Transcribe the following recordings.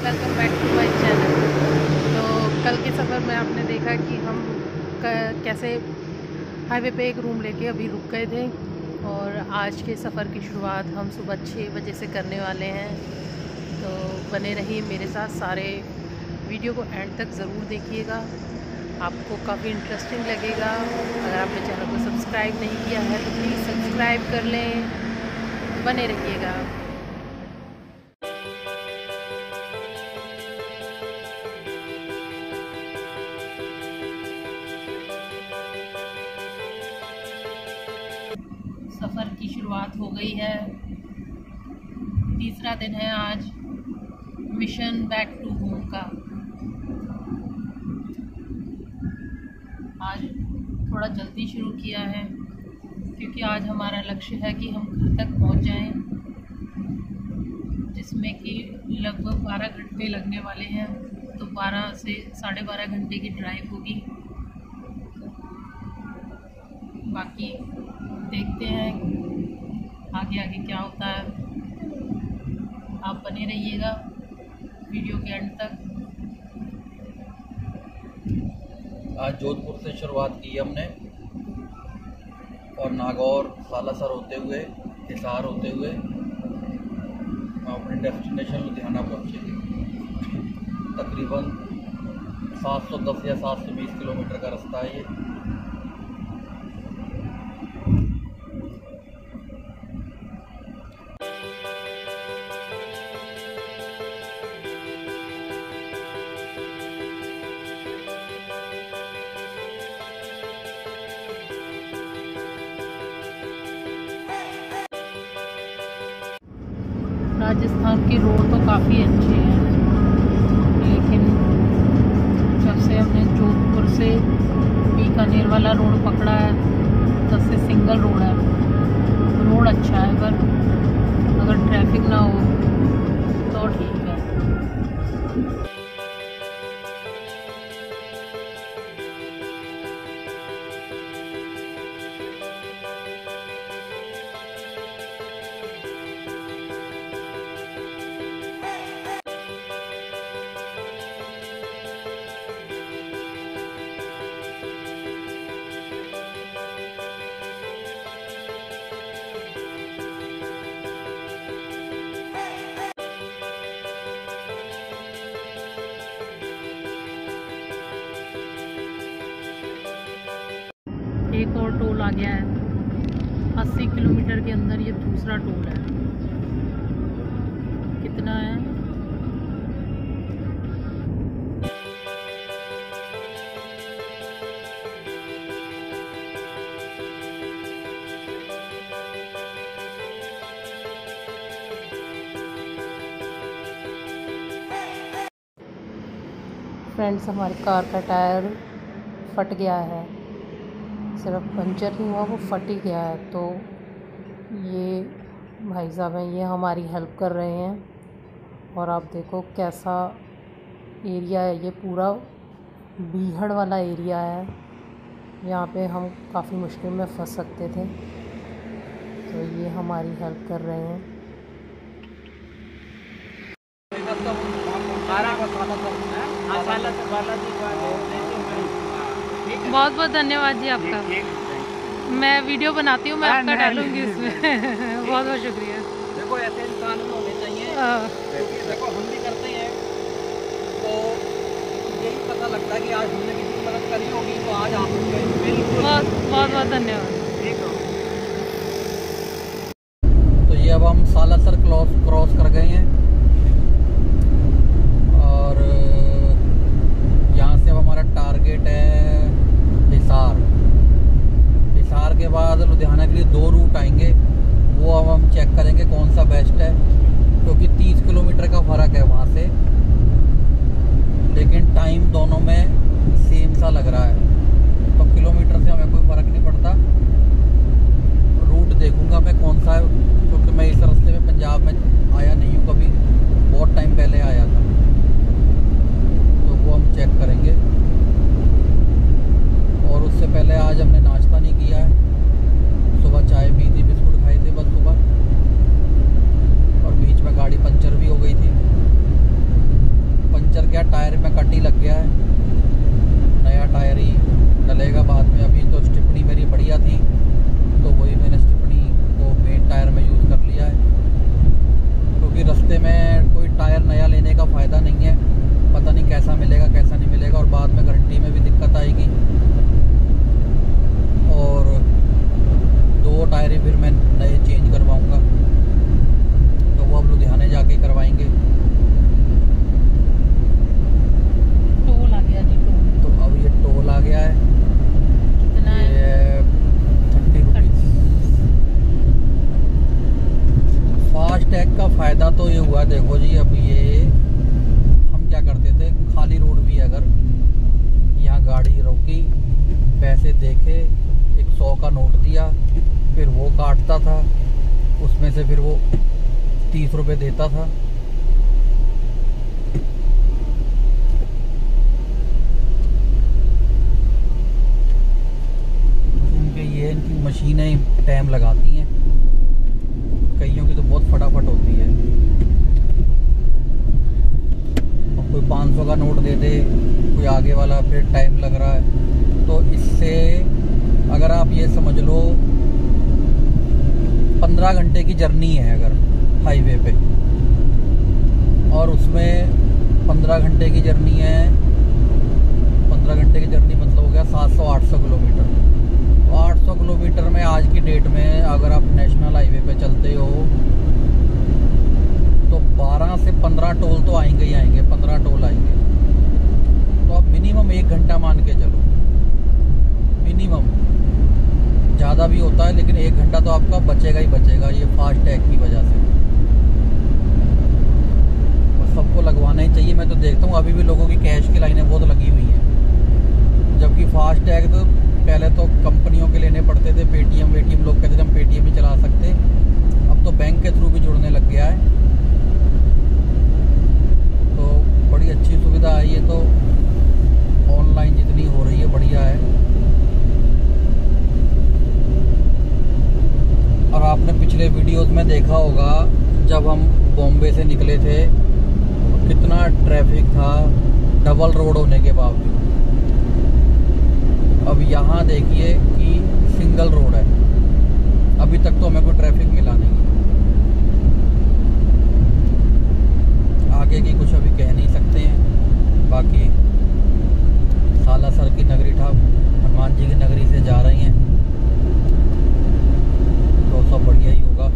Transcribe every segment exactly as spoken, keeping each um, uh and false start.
Welcome back to my channel. तो कल के सफ़र में आपने देखा कि हम कैसे हाईवे पे एक रूम लेके अभी रुक गए थे, और आज के सफ़र की शुरुआत हम सुबह छः बजे से करने वाले हैं। तो बने रहिए मेरे साथ, सारे वीडियो को एंड तक ज़रूर देखिएगा, आपको काफ़ी इंटरेस्टिंग लगेगा। अगर आपने चैनल को सब्सक्राइब नहीं किया है तो प्लीज़ सब्सक्राइब कर लें, बने रहिएगा। सफ़र की शुरुआत हो गई है, तीसरा दिन है आज मिशन बैक टू होम का। आज थोड़ा जल्दी शुरू किया है क्योंकि आज हमारा लक्ष्य है कि हम घर तक पहुंच जाएं, जिसमें कि लगभग बारह घंटे लगने वाले हैं। तो बारह से साढ़े बारह घंटे की ड्राइव होगी। बाकी देखते हैं आगे आगे क्या होता है। आप बने रहिएगा वीडियो के एंड तक। आज जोधपुर से शुरुआत की हमने और नागौर, सालासर होते हुए, हिसार होते हुए हम अपने डेस्टिनेशन लुधियाना पहुँचेंगे। तकरीबन सात सौ दस या सात सौ बीस किलोमीटर का रास्ता है ये। राजस्थान की रोड तो काफ़ी अच्छी है, लेकिन जब से हमने जोधपुर से बीकानेर वाला रोड पकड़ा है तब से सिंगल रोड है। रोड अच्छा है, पर अगर ट्रैफिक ना हो तो ठीक है। एक और टोल आ गया है अस्सी किलोमीटर के अंदर, ये दूसरा टोल है। कितना है? फ्रेंड्स, हमारी कार का टायर फट गया है, सिर्फ पंचर नहीं हुआ, वो फट ही गया है। तो ये भाई साहब हैं, ये हमारी हेल्प कर रहे हैं। और आप देखो कैसा एरिया है, ये पूरा बीहड़ वाला एरिया है। यहाँ पे हम काफ़ी मुश्किल में फंस सकते थे, तो ये हमारी हेल्प कर रहे हैं। बहुत बहुत धन्यवाद जी आपका। मैं वीडियो बनाती हूँ, मैं आपका डालूंगी इसमें। बहुत बहुत शुक्रिया। देखो ऐसे इंसान में होने चाहिए, क्योंकि देखो हम भी करते हैं तो यही पता लगता है कि आज हमने किसी मदद करी होगी, तो आज आप बिल्कुल बहुत बहुत बहुत धन्यवाद। तो ये अब हम सालासर क्रॉस क्रॉस कर गए हैं, और यहाँ से अब हमारा टारगेट है हिसार। हिसार के बाद लुधियाना के लिए दो रूट आएंगे, वो अब हम चेक करेंगे कौन सा बेस्ट है, क्योंकि तीस किलोमीटर का फ़र्क है वहाँ से, लेकिन टाइम दोनों में सेम सा लग रहा है। तो किलोमीटर से हमें कोई फ़र्क नहीं पड़ता, दिया है, क्योंकि रास्ते में कोई टायर नया लेने का फ़ायदा नहीं है, पता नहीं कैसा मिलेगा कैसा नहीं मिलेगा, और बाद में गारंटी में भी दिक्कत आएगी। और दो टायर फिर मैं नए चेंज करवाऊँगा, तो वो अब लुधियाने जाके करवाएंगे। टोल आ गया जी, टोल। तो अब ये टोल आ गया है, कितना है? ये थर्टी रुपीज़। फास्ट टैग का फ़ायदा तो ये हुआ, देखो जी, अब ये हम क्या करते थे, खाली रोड भी अगर यहाँ गाड़ी रोकी, पैसे देखे, एक सौ का नोट दिया, फिर वो काटता था, उसमें से फिर वो तीस रुपए देता था। इनके ये इनकी मशीनें टाइम लगाती हैं, कईयों की तो बहुत फटाफट होती है। और कोई पाँच सौ का नोट दे दे कोई आगे वाला, फिर टाइम लग रहा है। तो इससे अगर आप ये समझ लो पंद्रह घंटे की जर्नी है अगर हाईवे पे, और उसमें पंद्रह घंटे की जर्नी है, पंद्रह घंटे की जर्नी मतलब हो गया सात सौ आठ सौ किलोमीटर। तो आठ सौ किलोमीटर में आज की डेट में अगर आप नेशनल हाईवे पे चलते हो तो बारह से पंद्रह टोल तो आएंगे ही आएंगे, पंद्रह टोल आएंगे। तो आप मिनिमम एक घंटा मान के चलो, मिनिमम, ज़्यादा भी होता है लेकिन एक घंटा तो आपका बचेगा ही बचेगा, ये फास्ट टैग की वजह से। और सबको लगवाना ही चाहिए। मैं तो देखता हूँ अभी भी लोगों की कैश की लाइनें बहुत लगी हुई हैं, जबकि फास्ट टैग तो पहले तो कंपनियों के लेने पड़ते थे, पेटीएम वेटीएम, लोग कहते थे हम पेटीएम ही चला सकते, अब तो बैंक के थ्रू भी जुड़ने लग गया है। तो बड़ी अच्छी सुविधा है ये, तो ऑनलाइन जितनी हो रही है बढ़िया है। और आपने पिछले वीडियोस में देखा होगा जब हम बॉम्बे से निकले थे तो कितना ट्रैफिक था डबल रोड होने के बावजूद। अब यहाँ देखिए कि सिंगल रोड है, अभी तक तो हमें कोई ट्रैफिक मिला नहीं है। आगे की कुछ अभी कह नहीं सकते हैं। बाकी सालासर की नगरी ठाक हनुमान जी की नगरी से जा रही हैं, तो सब बढ़िया ही होगा।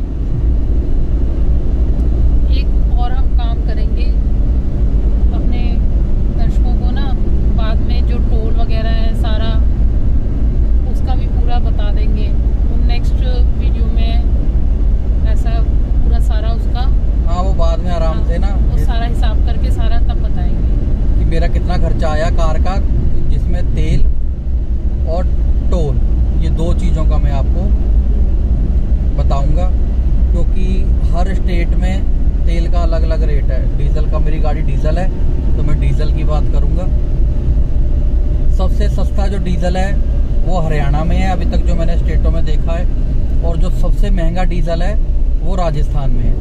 एक और हम काम करेंगे, अपने दर्शकों को ना बाद में जो टोल वगैरह है सारा उसका भी पूरा बता देंगे। तो नेक्स्ट वीडियो में ऐसा पूरा सारा उसका, हाँ वो बाद में आराम से ना वो सारा हिसाब करके सारा तब बताएंगे कि मेरा कितना खर्चा आया कार का, जिसमें तेल और टोल, ये दो चीज़ों का मैं आपको बताऊंगा। क्योंकि हर स्टेट में तेल का अलग अलग रेट है। डीजल का, मेरी गाड़ी डीजल है तो मैं डीजल की बात करूंगा। सबसे सस्ता जो डीजल है वो हरियाणा में है अभी तक जो मैंने स्टेटों में देखा है, और जो सबसे महंगा डीजल है वो राजस्थान में है।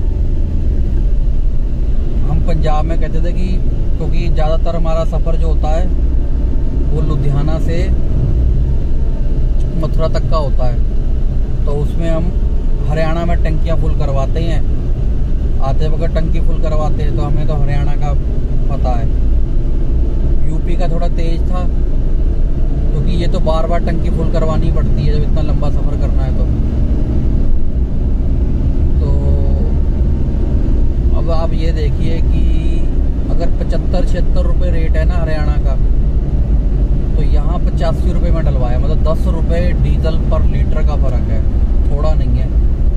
हम पंजाब में कहते थे कि क्योंकि ज़्यादातर हमारा सफ़र जो होता है वो लुधियाना से मथुरा तक का होता है, तो उसमें हम हरियाणा में टंकियाँ फुल करवाते हैं। आते वक्त टंकी फुल करवाते हैं, तो हमें तो हरियाणा का पता है। यूपी का थोड़ा तेज था, क्योंकि ये तो बार बार टंकी फुल करवानी पड़ती है जब इतना लंबा सफ़र करना है तो। तो अब आप ये देखिए कि अगर पचहत्तर छिहत्तर रुपये रेट है ना हरियाणा का, तो यहाँ पचासी रुपये में डलवाया, मतलब दस रुपये डीजल पर लीटर का फ़र्क है, थोड़ा नहीं है।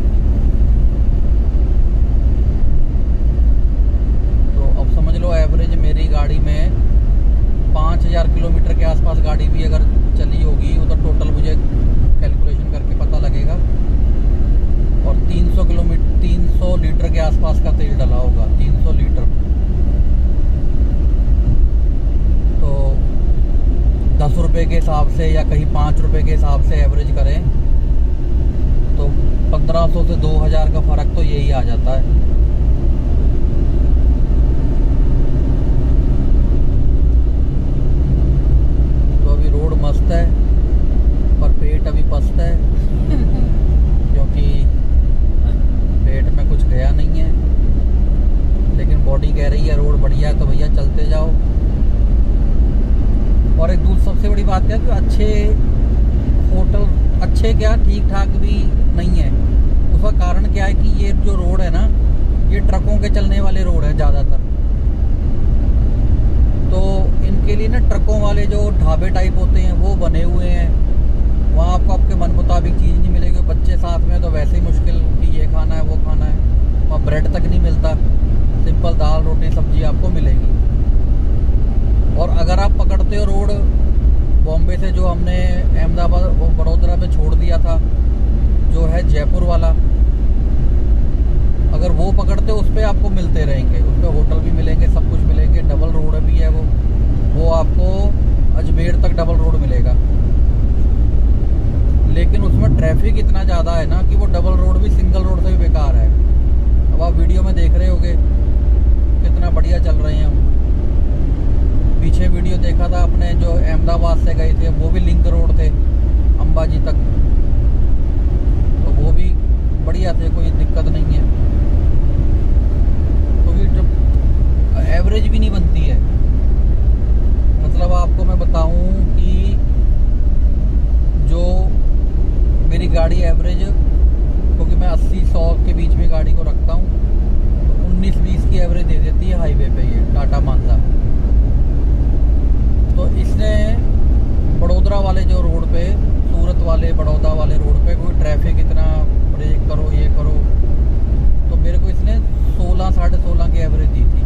तो अब समझ लो एवरेज मेरी गाड़ी में पाँच हज़ार किलोमीटर के आसपास गाड़ी भी अगर चली होगी, वो तो टोटल मुझे कैलकुलेशन करके पता लगेगा, और तीन सौ किलोमीटर तीन सौ लीटर के आसपास का तेल डला होगा, तीन सौ लीटर। तो दस रुपये के हिसाब से या कहीं पाँच रुपये के हिसाब से एवरेज करें तो पंद्रह सौ से दो हज़ार का फ़र्क तो यही आ जाता है। तो अभी रोड मस्त है पर पेट अभी पस्त है, क्योंकि रही है, रोड बढ़िया है, तो भैया चलते जाओ। और एक दूसरी सबसे बड़ी बात है कि अच्छे होटल, अच्छे क्या ठीक ठाक भी नहीं है। उसका कारण क्या है कि ये जो रोड है ना, ये ट्रकों के चलने वाले रोड है ज़्यादातर। तो इनके लिए ना ट्रकों वाले जो ढाबे टाइप होते हैं वो बने हुए हैं। वहाँ आपको आपके मन मुताबिक चीज़ नहीं मिलेगी। बच्चे साथ में तो वैसे ही मुश्किल कि ये खाना है वो खाना है। वहाँ ब्रेड तक नहीं मिलता, सिंपल दाल रोटी सब्जी आपको मिलेगी। और अगर आप पकड़ते हो रोड बॉम्बे से, जो हमने अहमदाबाद बड़ोदरा पे छोड़ दिया था, जो है जयपुर वाला, अगर वो पकड़ते हो उस पर आपको मिलते रहेंगे, उस पर होटल भी मिलेंगे, सब कुछ मिलेंगे। डबल रोड भी है वो वो आपको अजमेर तक डबल रोड मिलेगा। लेकिन उसमें ट्रैफिक इतना ज़्यादा है ना कि वो डबल रोड भी सिंगल रोड से भी बेकार है। अब आप वीडियो में देख रहे होगे कितना बढ़िया चल रहे हैं हम। पीछे वीडियो देखा था अपने, जो अहमदाबाद से गए थे, वो भी लिंक रोड थे अंबाजी तक, तो वो भी बढ़िया थे, कोई दिक्कत नहीं है। तो फिर एवरेज भी नहीं बनती है। मतलब आपको मैं बताऊं कि जो मेरी गाड़ी एवरेज, क्योंकि मैं अस्सी सौ के बीच में गाड़ी को रखता हूँ, तो उन्नीस बीस की एवरेज दे देती है हाईवे पे ये टाटा मानता। तो इसने बड़ोदरा वाले जो रोड पे, सूरत वाले बड़ौदा वाले रोड पे कोई ट्रैफिक इतना, ब्रेक करो ये करो, तो मेरे को इसने सोलह साढ़े सोलह की एवरेज दी थी।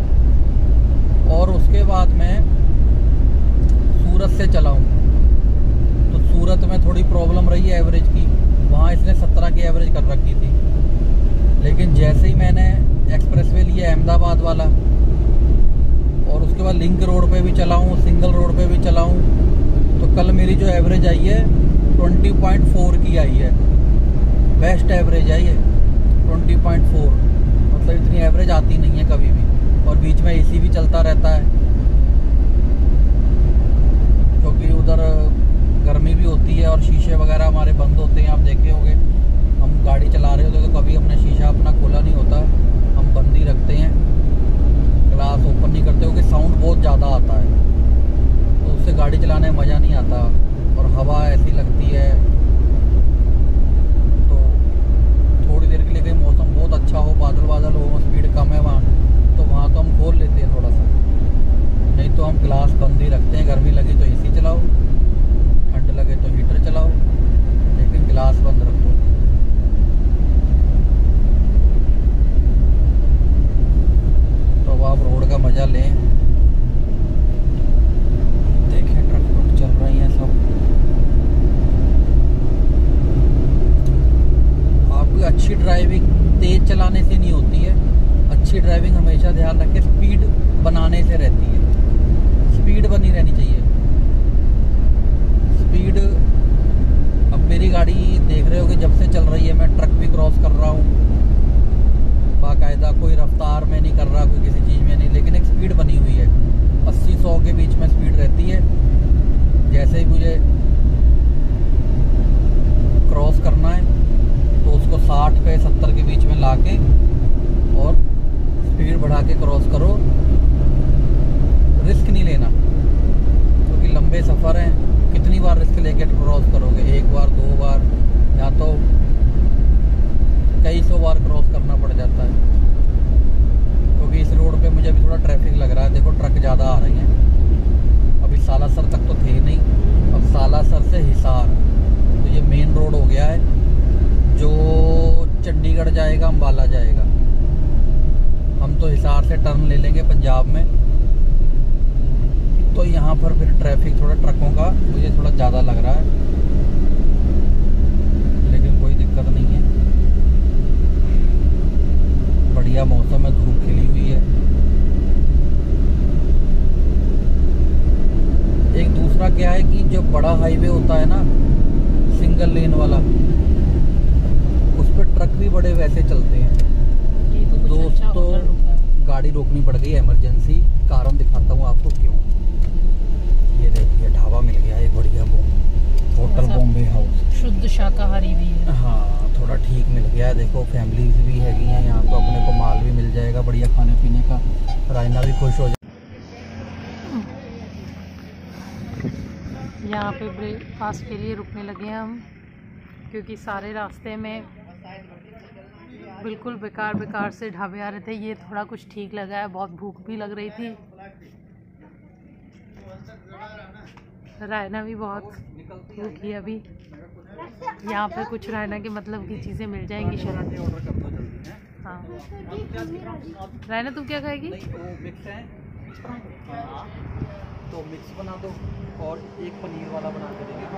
और उसके बाद मैं सूरत से चला हूँ, तो सूरत में थोड़ी प्रॉब्लम रही है एवरेज की, वहाँ इसने सत्रह की एवरेज कर रखी थी। लेकिन जैसे ही मैंने एक्सप्रेसवे लिया अहमदाबाद वाला, और उसके बाद लिंक रोड पे भी चला हूँ, सिंगल रोड पे भी चला हूँ, तो कल मेरी जो एवरेज आई है बीस पॉइंट चार की आई है। बेस्ट एवरेज आई है बीस पॉइंट चार। मतलब इतनी एवरेज आती नहीं है कभी भी। और बीच में एसी भी चलता रहता है, क्योंकि उधर गर्मी भी होती है और शीशे वगैरह हमारे बंद होते हैं। आप देखे होंगे, हम गाड़ी चला रहे होते तो कभी हमने शीशा अपना खोला नहीं होता, हम बंद ही रखते हैं, ग्लास ओपन नहीं करते, क्योंकि साउंड बहुत ज़्यादा आता है, तो उससे गाड़ी चलाने में मज़ा नहीं आता। और हवा ऐसी लगती है, तो थोड़ी देर के लिए कहीं मौसम बहुत अच्छा हो, बादल बादल हो, स्पीड कम है वहाँ, तो वहाँ तो हम खोल लेते हैं थोड़ा सा, नहीं तो हम ग्लास बंद ही रखते हैं। गर्मी लगी तो एसी चलाओ, ठंड लगे तो हीटर चलाओ, लेकिन ग्लास बंद रखो। तो आप रोड का मज़ा लें। देखें ट्रक ट्रक चल रही हैं सब। आपकी अच्छी ड्राइविंग तेज चलाने से नहीं होती है, अच्छी ड्राइविंग हमेशा ध्यान रखें स्पीड बनाने से रहती है। स्पीड बनी रहनी चाहिए। स्पीड, अब मेरी गाड़ी देख रहे हो कि जब से चल रही है, मैं ट्रक भी क्रॉस कर रहा हूँ बाकायदा, कोई रफ्तार में नहीं कर रहा, कोई किसी चीज़ में नहीं, लेकिन एक स्पीड बनी हुई है। अस्सी सौ के बीच में स्पीड रहती है। जैसे ही मुझे क्रॉस करना है तो उसको साठ पे सत्तर के बीच में लाके और स्पीड बढ़ा के क्रॉस करो। रिस्क नहीं लेना, क्योंकि लंबे सफ़र हैं, कितनी बार रिस्क लेके क्रॉस करोगे? एक बार, दो बार, या तो कई सौ बार क्रॉस करना पड़ जाता है। क्योंकि इस रोड पे मुझे अभी थोड़ा ट्रैफिक लग रहा है। देखो ट्रक ज़्यादा आ रही हैं। अभी सालासर तक तो थे नहीं, अब सालासर से हिसार, तो ये मेन रोड हो गया है जो चंडीगढ़ जाएगा, अम्बाला जाएगा। हम तो हिसार से टर्न ले लेंगे पंजाब में, तो यहाँ पर फिर ट्रैफिक थोड़ा ट्रकों का मुझे थोड़ा ज़्यादा लग रहा है, लेकिन कोई दिक्कत नहीं है। बढ़िया मौसम है, धूप खिली हुई है। एक दूसरा क्या है कि जो बड़ा हाईवे होता है ना, सिंगल लेन वाला, उस पर ट्रक भी बड़े वैसे चलते हैं। दोस्तों गाड़ी रोकनी पड़ गई इमरजेंसी, कारण दिखाता हूँ आपको क्यों। ये देखिए ढाबा मिल गया एक बढ़िया, बूम होटल बॉम्बे हाउस। शुद्ध शाकाहारी भी है। हाँ, थोड़ा ठीक मिल गया है। देखो फैमिलीज भी हैगी हैं यहाँ, तो अपने को माल भी मिल जाएगा बढ़िया खाने पीने का। रायना भी खुश हो जाए। यहाँ पे ब्रेकफास्ट के लिए रुकने लगे हैं हम, क्योंकि सारे रास्ते में बिल्कुल बेकार बेकार से ढाबे आ रहे थे। ये थोड़ा कुछ ठीक लगा है, बहुत भूख भी लग रही थी। रायना भी बहुत भूखी है अभी। यहाँ पे कुछ रायना के मतलब की चीज़ें मिल जाएंगी शायद। हाँ, रायना तुम क्या खाएगी? तो मिक्स बना दो और एक पनीर वाला बना के देंगे।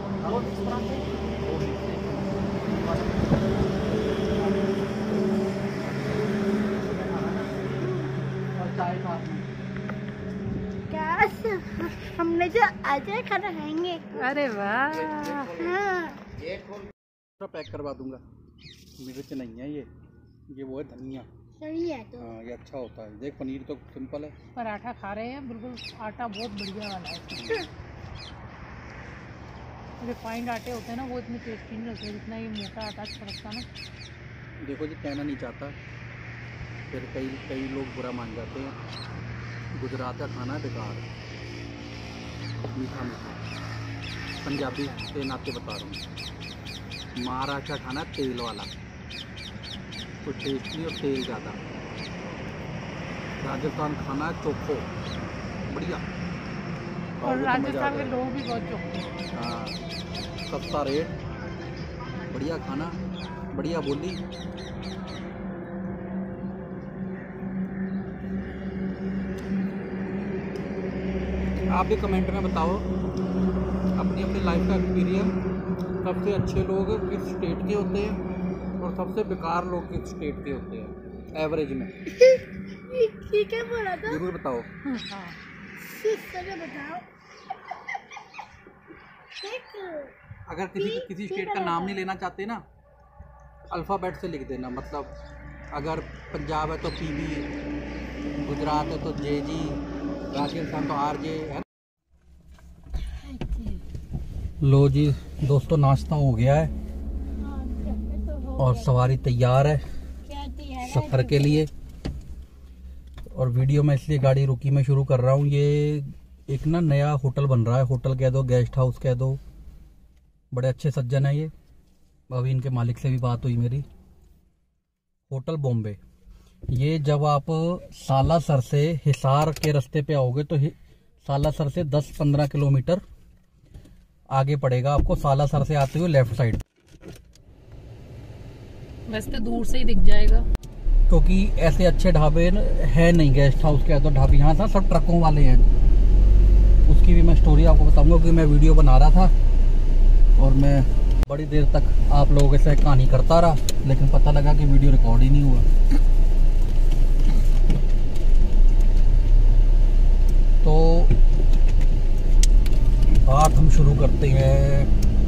और चाय साथ में। क्या हमने जो आज खाना खाएंगे? अरे वाह, हाँ। पैक करवा दूंगा। मिर्च नहीं है ये, ये वो है धनिया। सही है तो। हाँ, ये अच्छा होता है। देख पनीर तो सिंपल है। पराठा खा रहे हैं, बिल्कुल आटा बहुत बढ़िया वाला है। रिफाइंड आटे होते हैं ना, वो इतने टेस्टी नहीं लगते जितना ये मोटा आटा अच्छा लगता है ना। देखो जी, कहना नहीं चाहता, फिर कई कई लोग बुरा मान जाते हैं। गुजरात का खाना बेकार, मीठा मीठा। पंजाबी के नाते बता रहा हूँ। महाराष्ट्र खाना तेल वाला, कुछ टेस्ट नहीं और तेल ज़्यादा। राजस्थान खाना चोखो बढ़िया, और राजस्थान में लोग भी बहुत चोखे हैं। हाँ, सस्ता रेट, बढ़िया खाना, बढ़िया बोली। आप भी कमेंट में बताओ अपनी अपनी लाइफ का एक्सपीरियंस। सबसे अच्छे लोग किस स्टेट के होते हैं और सबसे बेकार लोग किस स्टेट के होते हैं एवरेज में? ये क्या बोला था? जरूर बताओ। हाँ, बताओ। अगर किसी किसी स्टेट का नाम नहीं लेना चाहते ना, अल्फ़ाबेट से लिख देना। मतलब अगर पंजाब है तो पीबी, गुजरात है तो जेजी, राजस्थान तो आरजे है। लो जी दोस्तों, नाश्ता हो गया है और सवारी तैयार है सफ़र के लिए। और वीडियो में इसलिए गाड़ी रुकी मैं शुरू कर रहा हूँ। ये एक ना नया होटल बन रहा है, होटल कह दो, गेस्ट हाउस कह दो। बड़े अच्छे सज्जन है ये। अभी इनके मालिक से भी बात हुई मेरी। होटल बॉम्बे, ये जब आप सालासर से हिसार के रास्ते पे आओगे तो सालासर से दस पंद्रह किलोमीटर आगे पड़ेगा आपको। सालासर से आते हुए लेफ्ट साइड। वैसे तो दूर से ही दिख जाएगा, क्योंकि ऐसे अच्छे ढाबे है नहीं, गेस्ट हाउस के तो ढाबे यहाँ था सब ट्रकों वाले हैं। उसकी भी मैं स्टोरी आपको बताऊंगा, क्योंकि मैं वीडियो बना रहा था और मैं बड़ी देर तक आप लोगों के साथ कहानी करता रहा, लेकिन पता लगा कि वीडियो रिकॉर्ड ही नहीं हुआ। तो बात हम शुरू करते हैं,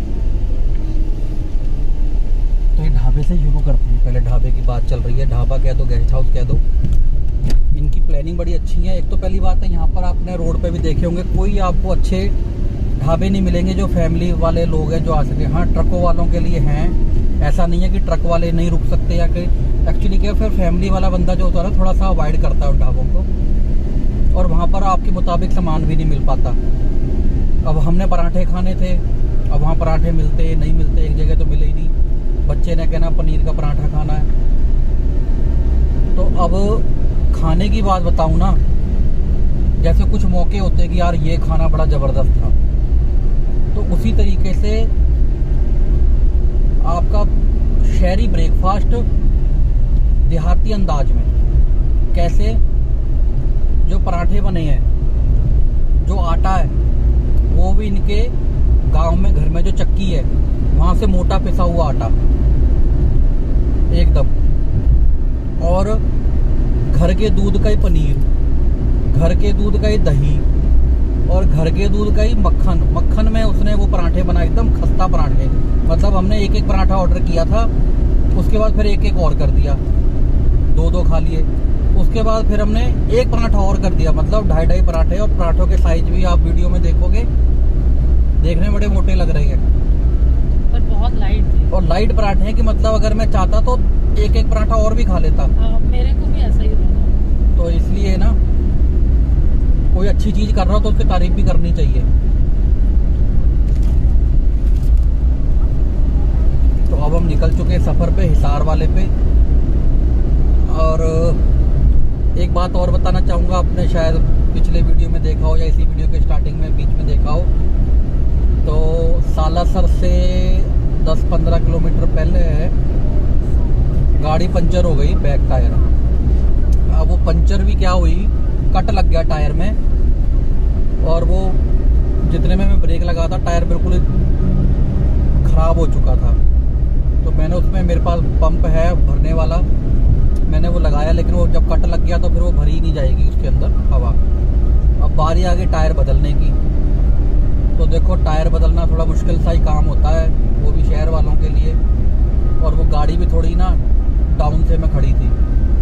तो ये ढाबे से शुरू करते हैं। पहले ढाबे की बात चल रही है, ढाबा कह दो, गेस्ट हाउस कह दो। इनकी प्लानिंग बड़ी अच्छी है। एक तो पहली बात है, यहाँ पर आपने रोड पे भी देखे होंगे, कोई आपको अच्छे ढाबे नहीं मिलेंगे जो फैमिली वाले लोग हैं जो आ सके। हाँ, ट्रकों वालों के लिए हैं, ऐसा नहीं है कि ट्रक वाले नहीं रुक सकते या कि एक्चुअली क्या, फिर फैमिली वाला बंदा जो होता है ना, थोड़ा सा अवॉइड करता है उन ढाबों को, और वहाँ पर आपके मुताबिक सामान भी नहीं मिल पाता। अब हमने पराठे खाने थे, अब वहाँ पराठे मिलते नहीं मिलते, एक जगह तो मिले ही नहीं। बच्चे ने कहना पनीर का पराठा खाना है। तो अब खाने की बात बताऊँ ना, जैसे कुछ मौके होते हैं कि यार ये खाना बड़ा ज़बरदस्त था, तो उसी तरीके से आपका शहरी ब्रेकफास्ट देहाती अंदाज में। कैसे? जो पराठे बने हैं, जो आटा है वो भी इनके गांव में घर में जो चक्की है वहां से मोटा पिसा हुआ आटा एकदम, और घर के दूध का ही पनीर, घर के दूध का ही दही और घर के दूध का ही मक्खन। मक्खन में उसने वो पराठे बनाए, एकदम खस्ता पराठे। मतलब हमने एक एक पराठा ऑर्डर किया था, उसके बाद फिर एक एक और कर दिया, दो दो खा लिए। उसके बाद फिर हमने एक पराठा और कर दिया, मतलब ढाई ढाई पराठे। और पराठों के साइज भी आप वीडियो में देखोगे, देखने में बड़े मोटे लग रहे हैं पर बहुत लाइट थे। और लाइट पराठे हैं कि मतलब अगर मैं चाहता तो एक एक पराठा और भी खा लेता। हाँ, मेरे को भी ऐसा ही लगा। तो इसलिए ना कोई अच्छी चीज कर रहा हो तो उसकी तारीफ भी करनी चाहिए। तो अब हम निकल चुके हैं सफर पे, हिसार वाले पे। और एक बात और बताना चाहूँगा, आपने शायद पिछले वीडियो में देखा हो या इसी वीडियो के स्टार्टिंग में बीच में देखा हो, तो सालासर से दस पंद्रह किलोमीटर पहले है गाड़ी पंचर हो गई, बैक टायर। अब वो पंचर भी क्या हुई, कट लग गया टायर में, और वो जितने में मैं ब्रेक लगा था टायर बिल्कुल ख़राब हो चुका था। तो मैंने उसमें, मेरे पास पंप है भरने वाला, मैंने वो लगाया, लेकिन वो जब कट लग गया तो फिर वो भरी नहीं जाएगी उसके अंदर हवा। अब बारी आ गई टायर बदलने की। तो देखो टायर बदलना थोड़ा मुश्किल सा ही काम होता है, वो भी शहर वालों के लिए। और वो गाड़ी भी थोड़ी ना डाउन से में खड़ी थी।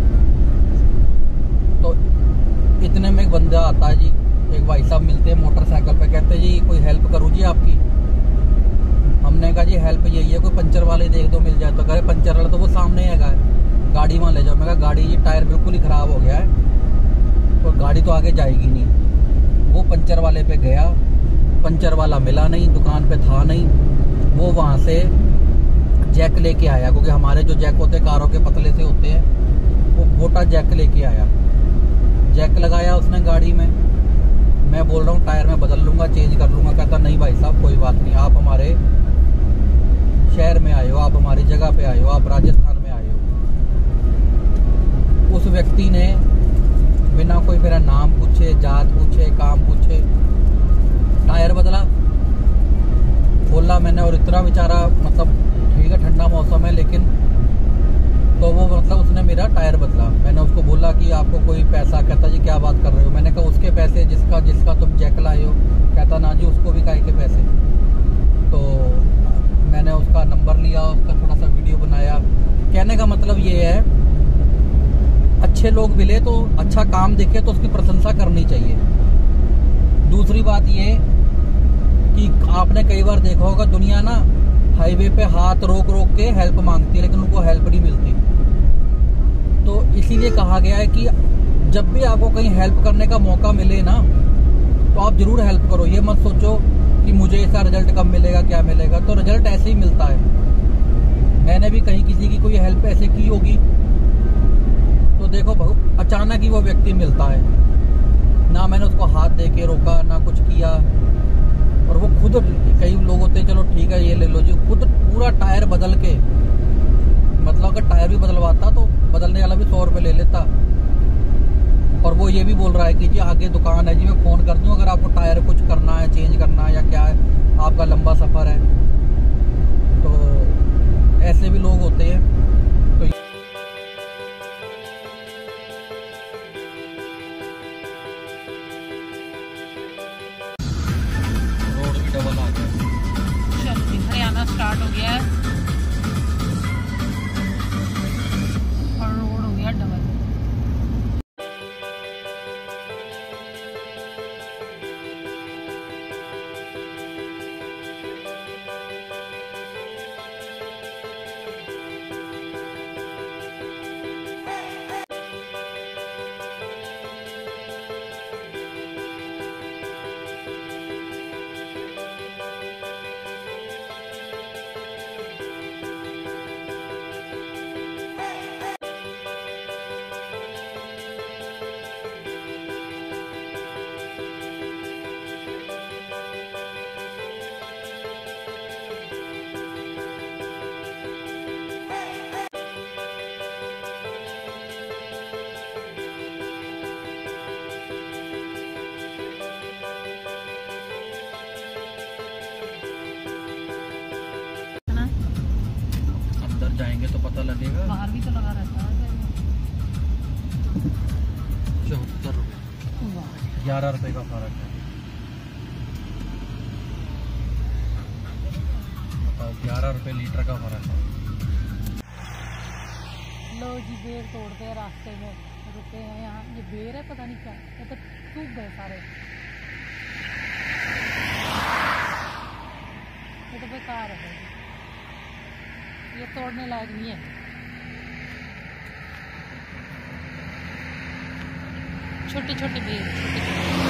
तो इतने में एक बंदा आता है जी, एक भाई साहब मिलते हैं मोटरसाइकिल पे, कहते जी कोई हेल्प करूँ जी आपकी। हमने कहा जी हेल्प यही है, कोई पंचर वाले देख दो मिल जाए। तो कहे पंचर वाला तो वो सामने है, गाड़ी वहाँ ले जाओ। मैं कहा गाड़ी ये टायर बिल्कुल ही ख़राब हो गया है और गाड़ी तो आगे जाएगी नहीं। वो पंचर वाले पे गया, पंचर वाला मिला नहीं, दुकान पे था नहीं। वो वहाँ से जैक लेके आया, क्योंकि हमारे जो जैक होते हैं कारों के पतले से होते हैं, वो मोटा जैक लेके आया। जैक लगाया उसने गाड़ी में। मैं बोल रहा हूँ टायर में बदल लूँगा, चेंज कर लूँगा। कहता नहीं भाई साहब कोई बात नहीं, आप हमारे शहर में आए हो, आप हमारी जगह पे आए हो, आप राजस्थान में आए हो। उस व्यक्ति ने बिना कोई मेरा नाम पूछे, जात पूछे, काम पूछे टायर बदला, खोला मैंने। और इतना बेचारा, मतलब ठीक है ठंडा मौसम है, लेकिन तो वो मतलब उसने मेरा टायर बदला। मैंने उसको बोला कि आपको कोई पैसा, कहता जी क्या बात कर रहे हो। मैंने कहा उसके पैसे जिसका जिसका तुम जैक लाए हो। कहता ना जी उसको भी काहे के पैसे। तो मैंने उसका नंबर लिया, उसका थोड़ा सा वीडियो बनाया। कहने का मतलब ये है, अच्छे लोग मिले तो अच्छा काम दिखे तो उसकी प्रशंसा करनी चाहिए। दूसरी बात ये कि आपने कई बार देखा होगा, दुनिया ना हाईवे पे हाथ रोक रोक के हेल्प मांगती है, लेकिन उनको हेल्प नहीं मिलती। तो इसीलिए कहा गया है कि जब भी आपको कहीं हेल्प करने का मौका मिले ना, तो आप जरूर हेल्प करो। ये मत सोचो कि मुझे इसका रिजल्ट कब मिलेगा, क्या मिलेगा। तो रिजल्ट ऐसे ही मिलता है। मैंने भी कहीं किसी की कोई हेल्प ऐसे की होगी, तो देखो बहुत अचानक ही वो व्यक्ति मिलता है। ना मैंने उसको हाथ दे के रोका, ना कुछ किया। और वो खुद, कई लोग होते हैं चलो ठीक है ये ले लो जी, खुद पूरा टायर बदल के, मतलब अगर टायर भी बदलवाता तो बदलने वाला भी सौ रुपये ले लेता। और वो ये भी बोल रहा है कि जी आगे दुकान है जी, मैं फ़ोन कर दूं अगर आपको टायर कुछ करना है, चेंज करना है या क्या है, आपका लंबा सफ़र है। तो ऐसे भी लोग होते हैं। तो रोड भी डबल आ गया। चलो हरियाणा स्टार्ट हो गया है और रोड हो गया डबल। जाएंगे तो पता लगेगा। बाहर भी तो लगा रहता है। चौहत्तर रुपये, ग्यारह रुपये का फर्क है। बताओ, ग्यारह रुपये लीटर का फर्क है। लो जी बेर तोड़ते हैं रास्ते में, रुके हैं यहाँ। ये बेर है पता नहीं क्या, ये तो सूख गए सारे। ये तो बेकार है, ये तोड़ने लायक नहीं है। छोटी छोटी बेल, छोटी छोटी।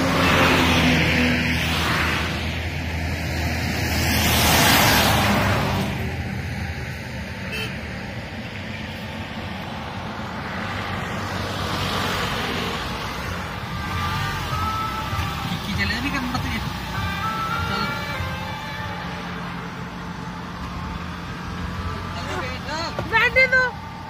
बैठने दो।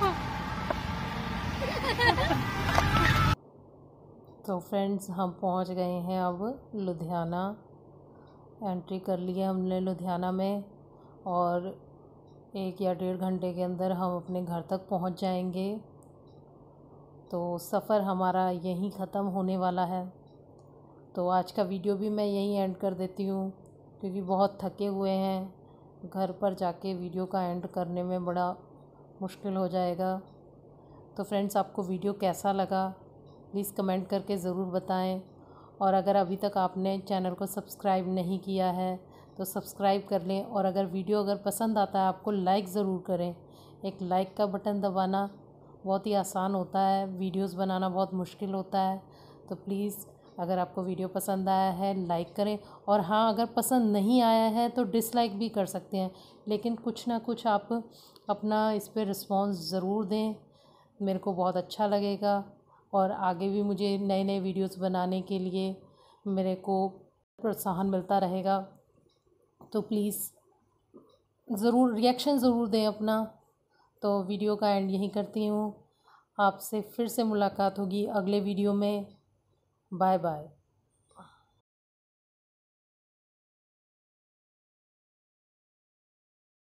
तो फ्रेंड्स, हम पहुंच गए हैं अब लुधियाना। एंट्री कर लिया हमने लुधियाना में, और एक या डेढ़ घंटे के अंदर हम अपने घर तक पहुंच जाएंगे। तो सफ़र हमारा यहीं ख़त्म होने वाला है। तो आज का वीडियो भी मैं यहीं एंड कर देती हूँ, क्योंकि बहुत थके हुए हैं। घर पर जाके वीडियो का एंड करने में बड़ा मुश्किल हो जाएगा। तो फ्रेंड्स, आपको वीडियो कैसा लगा प्लीज़ कमेंट करके ज़रूर बताएं। और अगर अभी तक आपने चैनल को सब्सक्राइब नहीं किया है तो सब्सक्राइब कर लें। और अगर वीडियो अगर पसंद आता है आपको, लाइक ज़रूर करें। एक लाइक का बटन दबाना बहुत ही आसान होता है, वीडियोस बनाना बहुत मुश्किल होता है। तो प्लीज़ अगर आपको वीडियो पसंद आया है लाइक करें। और हाँ, अगर पसंद नहीं आया है तो डिसलाइक भी कर सकते हैं, लेकिन कुछ ना कुछ आप अपना इस पर रिस्पॉन्स ज़रूर दें, मेरे को बहुत अच्छा लगेगा। और आगे भी मुझे नए नए वीडियोस बनाने के लिए मेरे को प्रोत्साहन मिलता रहेगा। तो प्लीज़ ज़रूर रिएक्शन ज़रूर दें अपना। तो वीडियो का एंड यहीं करती हूँ। आपसे फिर से मुलाकात होगी अगले वीडियो में। Bye bye.